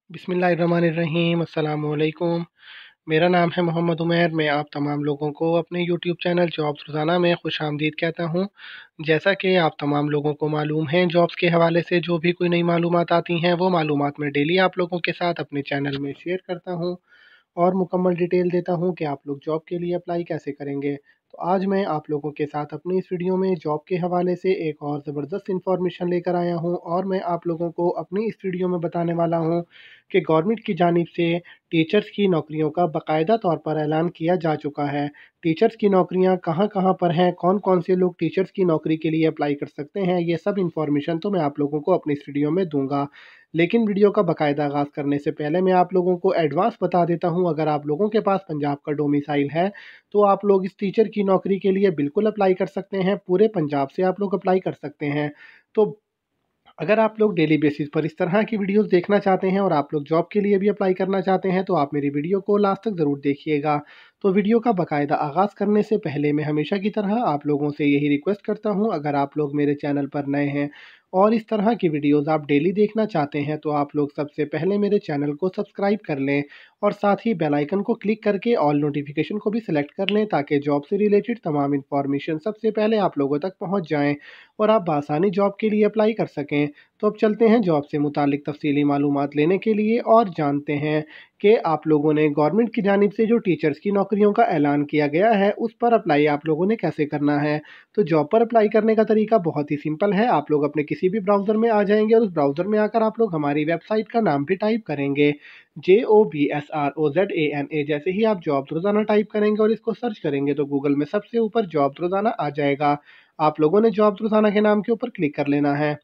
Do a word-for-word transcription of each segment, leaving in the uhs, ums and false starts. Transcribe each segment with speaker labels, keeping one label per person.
Speaker 1: बिस्मिल्लाहिर्रहमानिर्रहीम अस्सलामुअलैकुम। मेरा नाम है मोहम्मद उमैर। मैं आप तमाम लोगों को अपने यूट्यूब चैनल जॉब्स रोज़ाना में खुशामदीद कहता हूँ। जैसा कि आप तमाम लोगों को मालूम है, जॉब्स के हवाले से जो भी कोई नई मालूमात आती हैं वो मालूमात मैं डेली आप लोगों के साथ अपने चैनल में शेयर करता हूँ और मुकम्मल डिटेल देता हूँ कि आप लोग जॉब के लिए अप्लाई कैसे करेंगे। तो आज मैं आप लोगों के साथ अपनी इस वीडियो में जॉब के हवाले से एक और ज़बरदस्त इंफॉर्मेशन लेकर आया हूँ और मैं आप लोगों को अपनी इस वीडियो में बताने वाला हूँ कि गवर्नमेंट की जानिब से टीचर्स की नौकरियों का बाकायदा तौर पर ऐलान किया जा चुका है। टीचर्स की नौकरियाँ कहाँ कहाँ पर हैं, कौन कौन से लोग टीचर्स की नौकरी के लिए अप्लाई कर सकते हैं, ये सब इंफॉर्मेशन तो मैं आप लोगों को अपनी इस वीडियो में दूंगा। लेकिन वीडियो का बाकायदा आगाज़ करने से पहले मैं आप लोगों को एडवांस बता देता हूं, अगर आप लोगों के पास पंजाब का डोमिसाइल है तो आप लोग इस टीचर की नौकरी के लिए बिल्कुल अप्लाई कर सकते हैं। पूरे पंजाब से आप लोग अप्लाई कर सकते हैं। तो अगर आप लोग डेली बेसिस पर इस तरह की वीडियोस देखना चाहते हैं और आप लोग जॉब के लिए भी अप्लाई करना चाहते हैं तो आप मेरी वीडियो को लास्ट तक ज़रूर देखिएगा। तो वीडियो का बाकायदा आगाज़ करने से पहले मैं हमेशा की तरह आप लोगों से यही रिक्वेस्ट करता हूं, अगर आप लोग मेरे चैनल पर नए हैं और इस तरह की वीडियोस आप डेली देखना चाहते हैं तो आप लोग सबसे पहले मेरे चैनल को सब्सक्राइब कर लें और साथ ही बेल आइकन को क्लिक करके ऑल नोटिफिकेशन को भी सिलेक्ट कर लें ताकि जॉब से रिलेटेड तमाम इन्फॉर्मेशन सबसे पहले आप लोगों तक पहुंच जाएं और आप बआसानी जॉब के लिए अप्लाई कर सकें। तो अब चलते हैं जॉब से मुतालिक तफसीली मालूमात लेने के लिए और जानते हैं कि आप लोगों ने गवर्नमेंट की जानिब से जो टीचर्स की नौकरियों का ऐलान किया गया है उस पर अप्लाई आप लोगों ने कैसे करना है। तो जॉब पर अप्लाई करने का तरीका बहुत ही सिंपल है। आप लोग अपने किसी भी ब्राउज़र में आ जाएंगे और उस ब्राउज़र में आकर आप लोग हमारी वेबसाइट का नाम भी टाइप करेंगे, J O B S R O Z A N A. जैसे ही आप जॉब रोज़ाना टाइप करेंगे और इसको सर्च करेंगे तो गूगल में सबसे ऊपर जॉब रोज़ाना आ जाएगा। आप लोगों ने जॉब रोज़ाना के नाम के ऊपर क्लिक कर लेना है।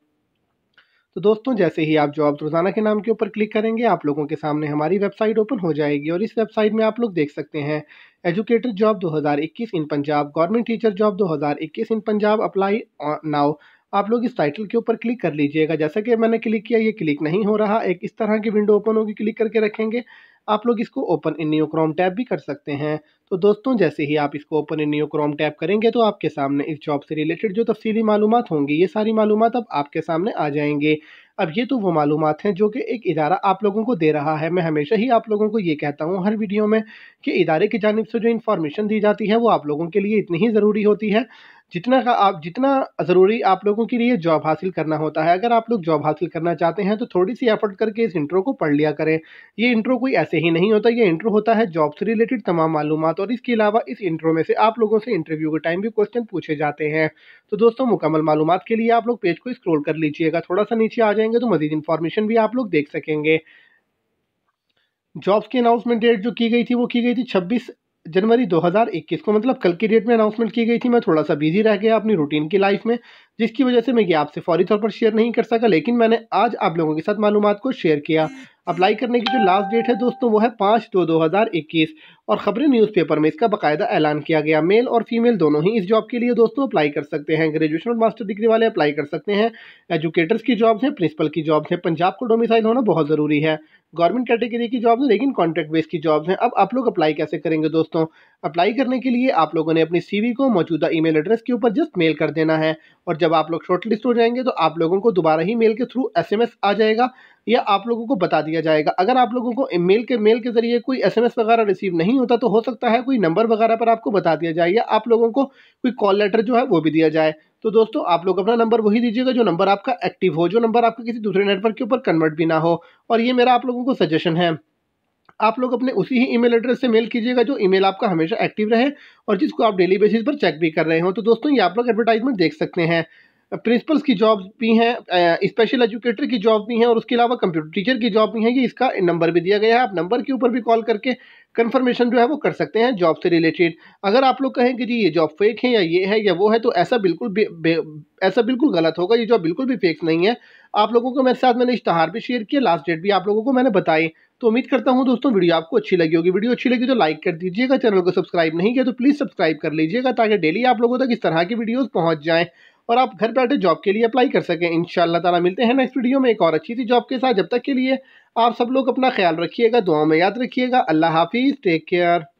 Speaker 1: तो दोस्तों, जैसे ही आप जॉब रोज़ाना के नाम के ऊपर क्लिक करेंगे आप लोगों के सामने हमारी वेबसाइट ओपन हो जाएगी और इस वेबसाइट में आप लोग देख सकते हैं एजुकेटर जॉब दो हज़ार इक्कीस in Punjab, government teacher job दो हज़ार इक्कीस इन पंजाब, अप्लाई नाउ। आप लोग इस टाइटल के ऊपर क्लिक कर लीजिएगा। जैसा कि मैंने क्लिक किया ये क्लिक नहीं हो रहा, एक इस तरह की विंडो ओपन होगी, क्लिक करके रखेंगे। आप लोग इसको open in new Chrome tab भी कर सकते हैं। तो दोस्तों, जैसे ही आप इसको open in new Chrome tab करेंगे तो आपके सामने इस जॉब से रिलेटेड जो तफसीली मालूमात होंगी ये सारी मालूमात अब आपके सामने आ जाएंगे। अब ये तो वो मालूमात हैं जो कि एक इदारा आप लोगों को दे रहा है। मैं हमेशा ही आप लोगों को ये कहता हूँ हर वीडियो में कि इदारे की जानिब से जो इन्फॉर्मेशन दी जाती है वो आप लोगों के लिए इतनी ही ज़रूरी होती है जितना का आप जितना ज़रूरी आप लोगों के लिए जॉब हासिल करना होता है। अगर आप लोग जॉब हासिल करना चाहते हैं तो थोड़ी सी एफर्ट करके इस इंट्रो को पढ़ लिया करें। ये इंट्रो कोई ऐसे ही नहीं होता, ये इंट्रो होता है जॉब से रिलेटेड तमाम मालूमात और इसके अलावा इस इंट्रो में से आप लोगों से इंटरव्यू के टाइम भी क्वेश्चन पूछे जाते हैं। तो दोस्तों, मुकम्मल मालूमात के लिए आप लोग पेज को स्क्रॉल कर लीजिएगा, थोड़ा सा नीचे आ जाएंगे तो मजीद इन्फॉर्मेशन भी आप लोग देख सकेंगे। जॉब्स की अनाउंसमेंट डेट जो की गई थी वो की गई थी छब्बीस जनवरी दो हज़ार इक्कीस को, मतलब कल की डेट में अनाउंसमेंट की गई थी। मैं थोड़ा सा बिजी रह गया अपनी रूटीन की लाइफ में, जिसकी वजह से मैं ये आपसे फौरी तौर पर शेयर नहीं कर सका, लेकिन मैंने आज आप लोगों के साथ मालूमात को शेयर किया। अप्लाई करने की जो लास्ट डेट है दोस्तों वो है पाँच दो दो हज़ार इक्कीस और खबरें न्यूज़पेपर में इसका बाकायदा ऐलान किया गया। मेल और फीमेल दोनों ही इस जॉब के लिए दोस्तों अप्लाई कर सकते हैं। ग्रेजुएशन और मास्टर डिग्री वाले अप्लाई कर सकते हैं। एजुकेटर्स की जॉब्स हैं, प्रिंसिपल की जॉब्स हैं। पंजाब को डोमिसाइल होना बहुत ज़रूरी है। गवर्नमेंट कैटेगरी की जॉब्स हैं लेकिन कॉन्ट्रैक्ट बेस की जॉब्स हैं। अब आप लोग अप्लाई कैसे करेंगे दोस्तों? अप्लाई करने के लिए आप लोगों ने अपनी सीवी को मौजूदा ईमेल एड्रेस के ऊपर जस्ट मेल कर देना है और जब आप लोग शॉर्ट लिस्ट हो जाएंगे तो आप लोगों को दोबारा ही मेल के थ्रू एसएमएस आ जाएगा या आप लोगों को बता दिया जाएगा। अगर आप लोगों को मेल के मेल के जरिए कोई एसएमएस वगैरह रिसीव नहीं होता तो हो सकता है कोई नंबर वगैरह पर आपको बता दिया जाए या आप लोगों को कोई कॉल लेटर जो है वो भी दिया जाए। तो दोस्तों, आप लोग अपना नंबर वही दीजिएगा जो नंबर आपका एक्टिव हो, जो नंबर आपका किसी दूसरे नेटवर्क के ऊपर कन्वर्ट भी ना हो। और ये मेरा आप लोगों को सजेशन है, आप लोग अपने उसी ही ईमेल एड्रेस से मेल कीजिएगा जो ईमेल आपका हमेशा एक्टिव रहे और जिसको आप डेली बेसिस पर चेक भी कर रहे हो। तो दोस्तों, ये आप लोग एडवर्टाइजमेंट देख सकते हैं। प्रिंसिपल्स की जॉब्स भी हैं, स्पेशल एजुकेटर की जॉब भी हैं और उसके अलावा कंप्यूटर टीचर की जॉब भी हैं। ये इसका नंबर भी दिया गया है, आप नंबर के ऊपर भी कॉल करके कंफर्मेशन जो है वो कर सकते हैं जॉब से रिलेटेड। अगर आप लोग कहें कि जी ये जॉब फेक है या ये है या वो है तो ऐसा बिल्कुल बे, बे, ऐसा बिल्कुल गलत होगा। ये जॉब बिल्कुल भी फेक नहीं है। आप लोगों को मेरे साथ मैंने इश्तहार भी शेयर किया, लास्ट डेट भी आप लोगों को मैंने बताई। तो उम्मीद करता हूं दोस्तों वीडियो आपको अच्छी लगी होगी। वीडियो अच्छी लगी तो लाइक कर दीजिएगा, चैनल को सब्सक्राइब नहीं किया तो प्लीज़ सब्सक्राइब कर लीजिएगा ताकि डेली आप लोगों तक इस तरह की वीडियोस पहुंच जाएं और आप घर बैठे जॉब के लिए अप्लाई कर सकें। इंशाअल्लाह ताला मिलते हैं नेक्स्ट वीडियो में एक और अच्छी सी जॉब के साथ। जब तक के लिए आप सब लोग अपना ख्याल रखिएगा, दुआओं में याद रखिएगा। अल्लाह हाफिज़, टेक केयर।